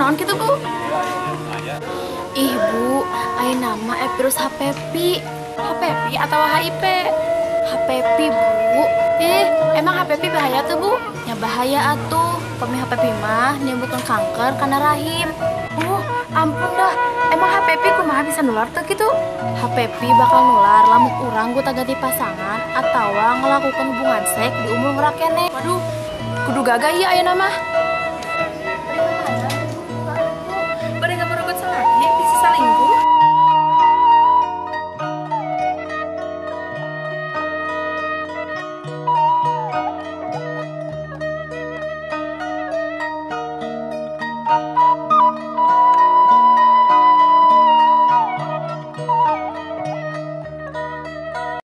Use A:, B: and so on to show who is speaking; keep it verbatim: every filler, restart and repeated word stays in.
A: naon gitu Bu? Ih Bu, aya nama eh virus H P V. H P V atau H I V? H P V Bu. Eh, emang H P V bahaya tuh Bu? Ya bahaya atuh. Pemi H P V mah nimbulkeun kanker kana rahim. Oh, ampun dah. Emang H P V kumaha bisa nular tuh gitu? H P V bakal nular lamun urang guta ganti pasangan atawa ngelakukan hubungan seks di umur ngera keneh. Waduh, kudu gagah ieu ayeuna mah.